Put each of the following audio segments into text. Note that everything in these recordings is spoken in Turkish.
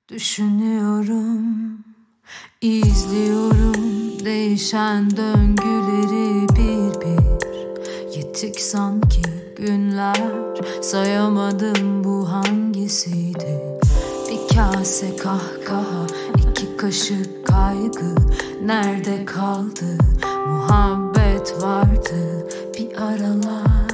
Düşünüyorum, izliyorum değişen döngüleri bir bir. Yettik sanki günler, sayamadım bu hangisiydi. Bir kase kahkaha, iki kaşık kaygı. Nerede kaldı muhabbet vardı bir aralar.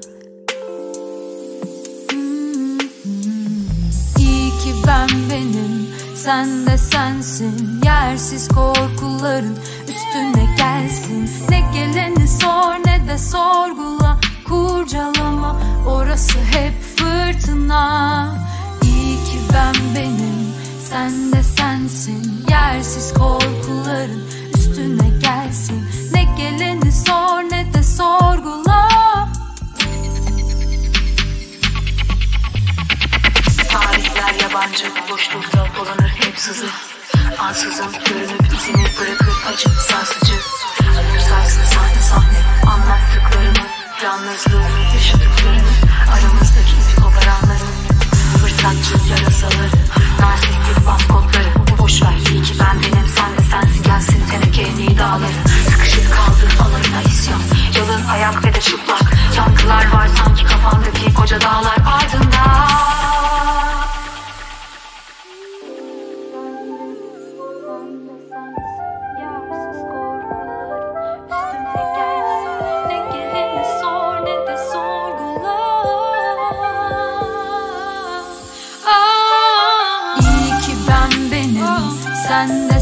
İyi ki ben benim, sen de sensin. Yersiz korkuların üstüne gelsin. Ne geleni sor ne de sorgula, kurcalama, orası hep fırtına. İyi ki ben benim, sen de sensin. Yersiz korkuların üstüne gelsin. Ne geleni sor ne de sorgula. Tarihler yabancı, boşlukta dolanır hep sızı. Ansızın görünüp izini bırakır acı sarsıcı. Sarsın sahne sahne anlattıklarımı, yalnızlığımı, yaşadıklarımı, aramızdaki ipi koparanların, fırsatçı yarasaları, narsistik maskotları. Boşver, iyi ki ben benim, sen de sensin. Gelsin teneke nidaları, sıkışıp kaldı alayına isyan. Yalın ayak ve de çıplak yankılar var sanki kafandaki koca dağlar ardında. Sen de